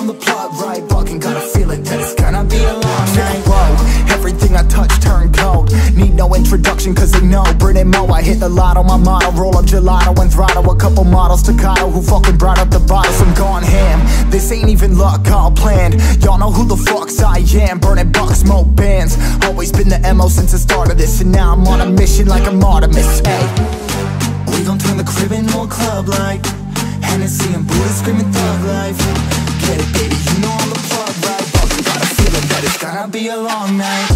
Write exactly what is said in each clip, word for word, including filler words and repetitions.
the plot right, fucking got a feeling that it's gonna be a long night. Whoa, everything I touch turn cold. Need no introduction cause they know Brit and Mo, I hit the lotto, my motto. Roll up gelato and throttle a couple models staccato who fucking brought up the bottles. I'm gone ham, this ain't even luck, all planned. Y'all know who the fucks I am. Burning bucks, smoke bands. Always been the M O since the start of this, and now I'm on a mission like I'm Artemis. Hey, we gon' turn the crib into a club like Hennessy and Buddha screaming thug life. Get it, baby, you know I'm the plug, right? Fucking got a feeling that it's gonna be a long night.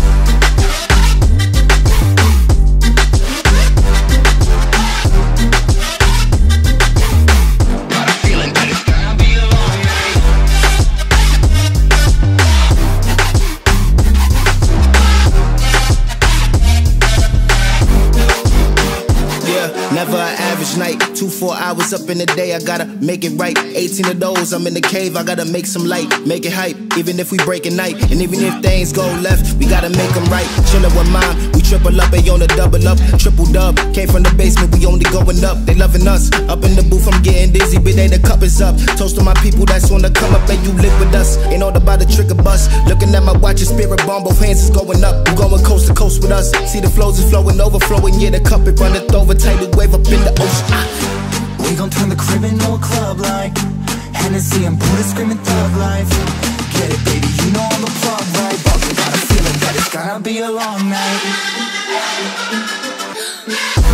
Never an average night, two, four hours up in the day, I gotta make it right. eighteen of those, I'm in the cave, I gotta make some light, make it hype, even if we break a night. And even if things go left, we gotta make them right. Chillin' with mine, we triple up, they on the double up, triple dub. Came from the basement, we only going up, they loving us. Up in the booth, I'm getting dizzy, but they the cup is up. Toast to my people that's on the come up, and you live with us. Ain't all about the trigger bus. Looking at my watch, your spirit bomb, both hands is going up. You going coast to coast with us. See the flows is flowing, overflowing, yeah, the cup it runneth over, tidal wave up in the ocean. We gon' turn the crib into a club like Hennessy and Buddha screaming thug life. Get it, baby, you know I'm the plug, right? But we got a feeling that it's gonna be a long night.